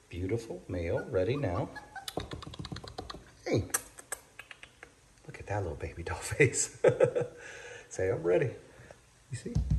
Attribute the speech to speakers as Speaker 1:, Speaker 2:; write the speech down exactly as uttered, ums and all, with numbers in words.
Speaker 1: Beautiful male, ready now. Hey, look at that little baby doll face. Say, I'm ready. You see?